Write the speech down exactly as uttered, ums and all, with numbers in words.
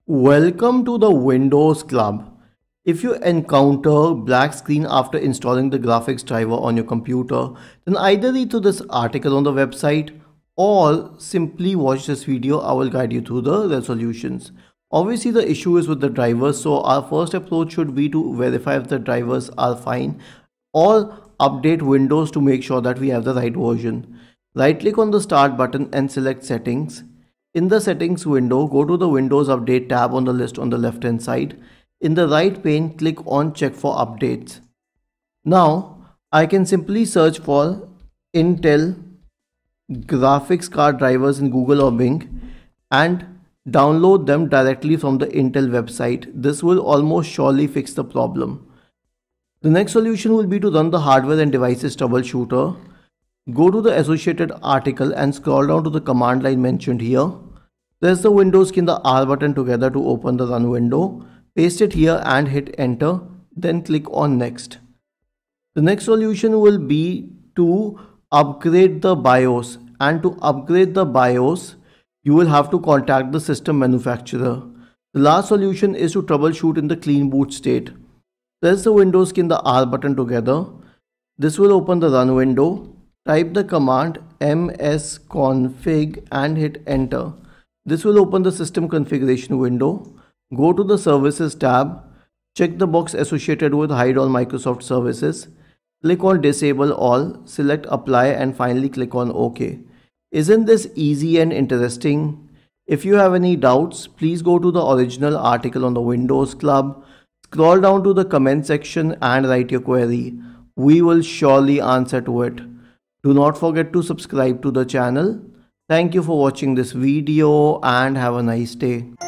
Welcome to the Windows Club. If you encounter black screen after installing the graphics driver on your computer, then either read through this article on the website or simply watch this video. I will guide you through the resolutions. Obviously the issue is with the drivers, so our first approach should be to verify if the drivers are fine or update Windows to make sure that we have the right version. Right click on the start button and select settings. In the settings window, go to the Windows Update tab on the list on the left hand side. In the right pane, click on check for updates. Now, I can simply search for Intel graphics card drivers in Google or Bing and download them directly from the Intel website. This will almost surely fix the problem. The next solution will be to run the hardware and devices troubleshooter. Go to the associated article and scroll down to the command line mentioned here. Press the Windows key and the R button together to open the run window. Paste it here and hit enter. Then click on next. The next solution will be to upgrade the BIOS. And to upgrade the BIOS, you will have to contact the system manufacturer. The last solution is to troubleshoot in the clean boot state. Press the Windows key and the R button together. This will open the run window. Type the command msconfig and hit enter. This will open the system configuration window. Go to the services tab. Check the box associated with hide all Microsoft services. Click on disable all, select apply and finally click on OK. Isn't this easy and interesting? If you have any doubts, please go to the original article on the Windows Club. Scroll down to the comment section and write your query. We will surely answer to it. Do not forget to subscribe to the channel. Thank you for watching this video and have a nice day.